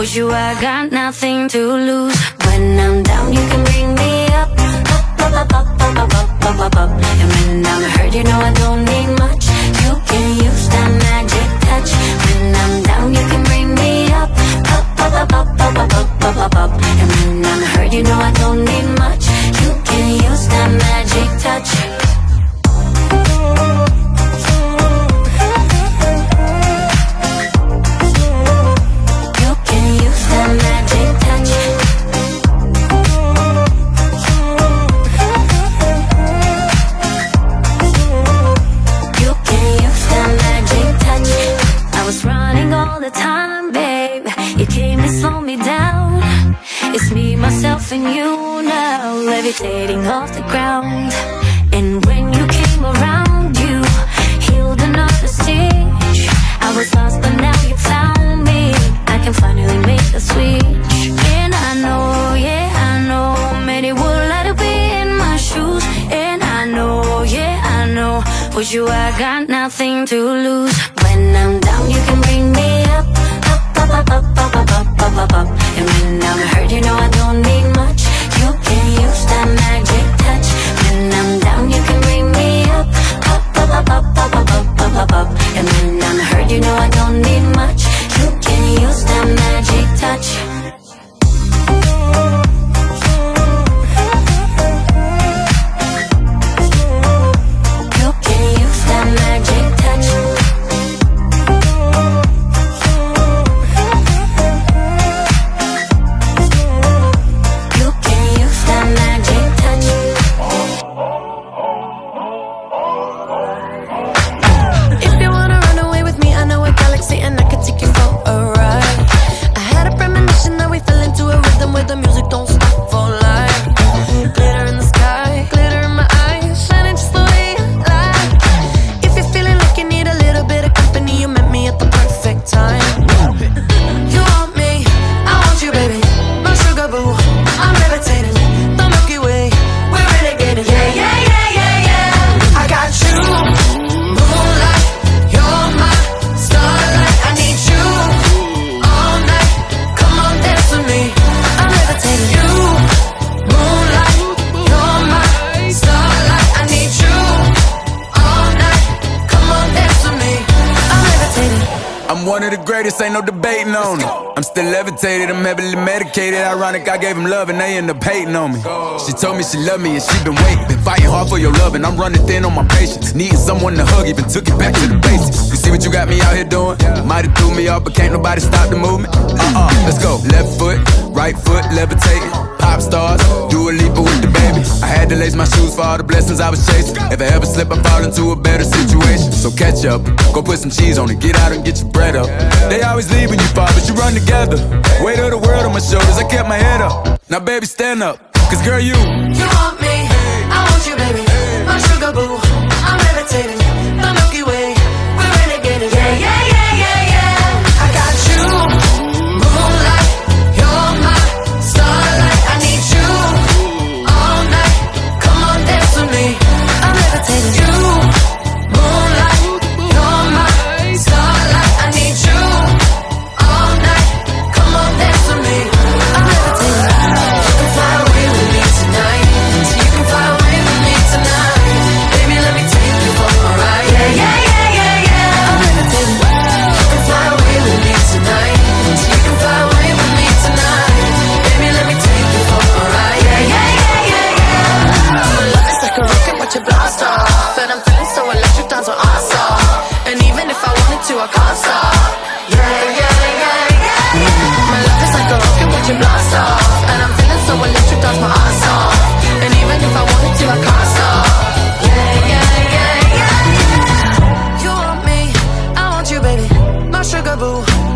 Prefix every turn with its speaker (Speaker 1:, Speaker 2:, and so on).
Speaker 1: With you I got nothing to lose. When I'm down you can bring me up, up, up, up, up, up, up, up, up, up. And when I'm hurt you know I don't need much. You can use that magic touch. When I'm down you can bring me up, up, up, up, up, up, up, up, up, up, up. And when I'm hurt you know I don't need much. You can use that magic touch. And you now, levitating off the ground. And when you came around, you healed another stitch. I was lost, but now you found me. I can finally make the switch. And I know, yeah, I know, many would like to be in my shoes. And I know, yeah, I know, with you I got nothing to lose. When I'm down, you can bring me up, up, up, up, up, up, up, up, up, up, up. And when I'm hurt, you know I don't need much. You can use that magic touch. When I'm down, you can bring me up, up, up, up, up, up, up, up, up, up, up. And when I'm hurt, you know I don't need much. You can use that magic touch.
Speaker 2: I'm one of the greatest, ain't no debating on it. I'm still levitated, I'm heavily medicated. Ironic, I gave him love and they end up hating on me. She told me she loved me and she been waiting. Been fighting hard for your love and I'm running thin on my patience. Needing someone to hug, even took it back to the basics. You see what you got me out here doing? Might have threw me off, but can't nobody stop the movement. Let's go. Left foot, right foot, levitating. Pop stars, do a leap with the baby. I had to lace my shoes for all the blessings I was chasing. If I ever slip, I fall into a better situation. So catch up, go put some cheese on it, get out and get your bread up. They always leaving you far, but you run together. Weight of the world on my shoulders, I kept my head up. Now baby, stand up, cause girl you
Speaker 3: want me, I want you baby. My sugar boo, I'm levitating. The Milky Way, we're renegading. Yeah, yeah, yeah, yeah, yeah. I got you, moonlight, you're my starlight. I need you all night, come on dance with me. I'm levitating. You, moonlight, you're my starlight. I need you all night, come on dance with me. I'm levitating. You can fly away with me tonight. You can fly away with me tonight. Baby, let me take you for a ride. Yeah, yeah, yeah, yeah, yeah. I'm levitating. You can fly away with me tonight. You can fly away with me tonight. Baby, let me take you for a ride. Yeah, yeah, yeah, yeah, yeah. My love is like a rocket, watch it blast off. And I'm feeling so electric, dance on awesome. And even if I wanted to, I can't stop. Yeah, yeah, yeah, yeah. My love is like a rocket, watch it blast off. And I'm feeling so electric, dance my ass off. And even if I wanted to, I can't stop. Yeah, yeah, yeah, yeah. You want me, I want you, baby. My sugar boo.